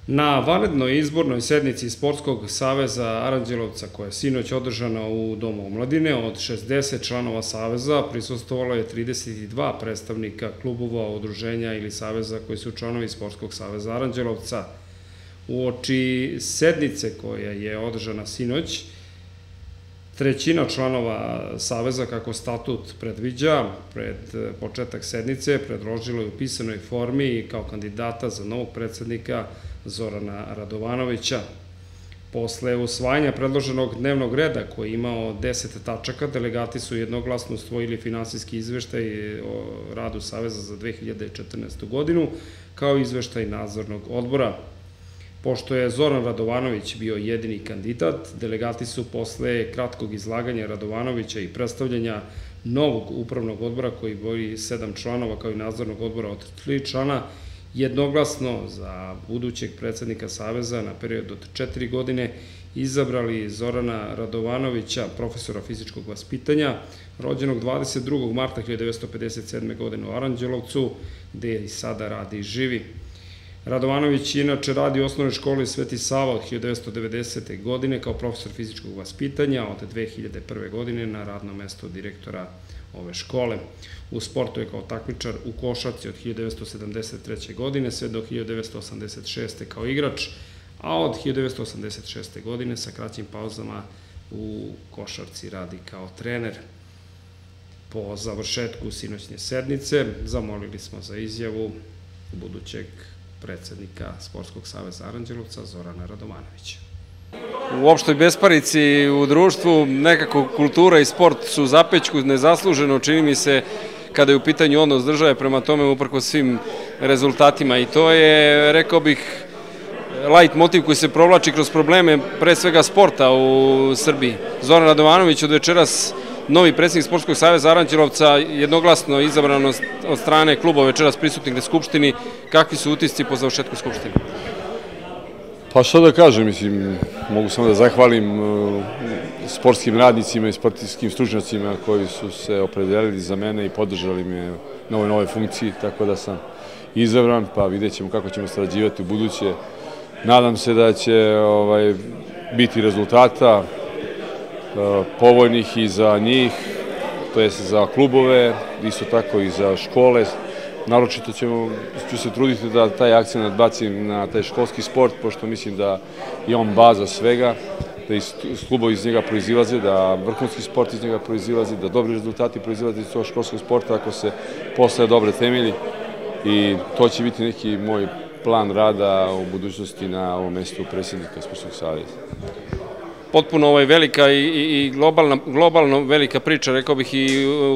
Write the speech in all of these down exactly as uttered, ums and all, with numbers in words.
Na vanrednoj izbornoj sednici Sportskog saveza Aranđelovca, koja je sinoć održana u Domu omladine, od šezdeset članova saveza prisustvovalo je trideset dva predstavnika klubova, udruženja ili saveza koji su članovi Sportskog saveza Aranđelovca. Uoči sednice koja je održana sinoć, trećina članova saveza, kako statut predviđa, pred početak sednice predložilo je u pisanoj formi kao kandidata za novog predsednika Zorana Radovanovića. Posle usvajanja predloženog dnevnog reda, koji je imao deset tačaka, delegati su jednoglasno usvojili finansijski izveštaj o radu saveza za dve hiljade četrnaestu godinu, kao i izveštaj nadzornog odbora. Pošto je Zoran Radovanović bio jedini kandidat, delegati su posle kratkog izlaganja Radovanovića i predstavljanja novog upravnog odbora koji broji sedam članova, kao i nadzornog odbora od tri člana, jednoglasno za budućeg predsednika saveza na period od četiri godine izabrali Zorana Radovanovića, profesora fizičkog vaspitanja, rođenog dvadeset drugog marta hiljade devetsto pedeset sedme. godine u Aranđelovcu, gde i sada radi i živi. Radovanović inače radi u osnovnoj školi Sveti Sava od hiljade devetsto devedesete. godine kao profesor fizičkog vaspitanja, od dve hiljade prve. godine na radno mesto direktora ove škole. U sportu je kao takmičar u košarci od hiljade devetsto sedamdeset treće. godine sve do hiljade devetsto osamdeset šeste. kao igrač, a od hiljade devetsto osamdeset šeste. godine sa kraćim pauzama u košarci radi kao trener. Po završetku sinoćnje sednice zamolili smo za izjavu budućeg predsednika Sportskog saveza Aranđelovca Zorana Radovanovića. U opštoj besparici u društvu nekako kultura i sport su zapećku nezasluženo, čini mi se, kada je u pitanju odnos države prema tome uprkos svim rezultatima. I to je, rekao bih, light motiv koji se provlači kroz probleme pre svega sporta u Srbiji. Zoran Radovanović od večeras novi predsednik Sportskog saveza Aranđelovca, jednoglasno izabran od strane klubova večeras prisutnih na Skupštini. Kakvi su utisci po završetku Skupštine? Pa što da kažem, mislim, mogu samo da zahvalim sportskim radnicima i sportijskim stručnjacima koji su se opredelili za mene i podržali me na ovoj nove funkciji, tako da sam izabran, pa vidjet ćemo kako ćemo sarađivati u buduće. Nadam se da će biti rezultata povoljnih i za njih, to je za klubove, isto tako i za škole. Naročito ću se truditi da taj akcent bacim na taj školski sport, pošto mislim da je on baza svega, da klubovi iz njega proizilaze, da vrhunski sport iz njega proizilazi, da dobri rezultati proizilaze iz tog školskog sporta ako se postaje dobre temelji, i to će biti neki moj plan rada u budućnosti na ovom mestu predsednika Sportskog saveza. Potpuno velika i globalno velika priča, rekao bih, i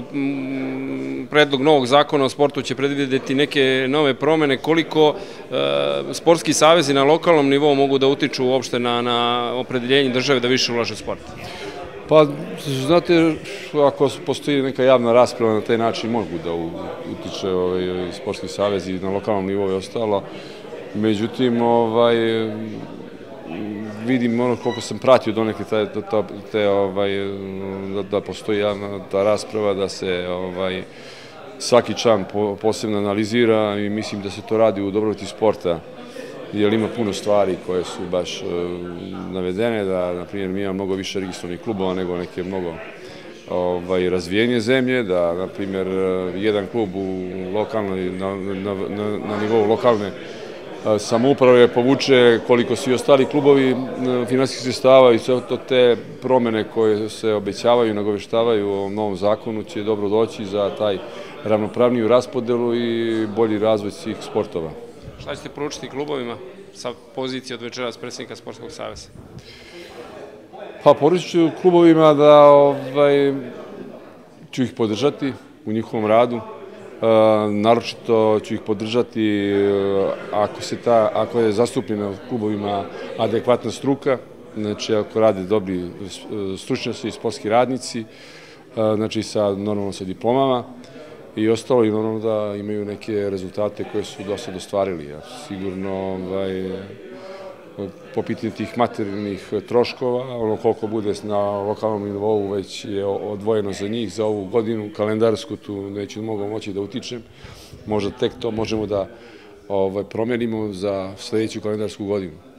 predlog novog zakona o sportu će predvideti neke nove promene. Koliko sportski savezi na lokalnom nivou mogu da utiču uopšte na opredeljenje države da više ulaže u sport? Pa, znate, ako postoji neka javna rasprava na taj način mogu da utiče sportski savezi na lokalnom nivou i ostalo. Međutim, ovaj... vidim ono koliko sam pratio donekle da postoji javna rasprava, da se svaki član posebno analizira, i mislim da se to radi u dobrobiti sporta, jer ima puno stvari koje su baš navedene, da, na primjer, mi imamo mnogo više registrovanih klubova nego neke mnogo razvijenije zemlje, da, na primjer, jedan klub na nivou lokalne samouprave povuče koliko svi ostali klubovi finansijskih sredstava, i sve te promene koje se obećavaju i nagoveštavaju u ovom novom zakonu će dobro doći za taj ravnopravniju raspodelu i bolji razvoj svih sportova. Šta ćete poručiti klubovima sa pozicije od večeras predsednika Sportskog saveza? Pa poručit ću klubovima da ću ih podržati u njihovom radu. Naročito ću ih podržati ako je zastupljena u klubovima adekvatna struka, znači ako rade dobri stručnjaci i sportski radnici, znači normalno sa diplomama i ostalo, i normalno da imaju neke rezultate koje su do sad ostvarili. Sigurno po pitanju tih materijalnih troškova, ono koliko bude na lokalnom nivou već je odvojeno za njih za ovu godinu kalendarsku, tu neću mnogo moći da utičem, možda tek to možemo da ovaj, promenimo za sledeću kalendarsku godinu.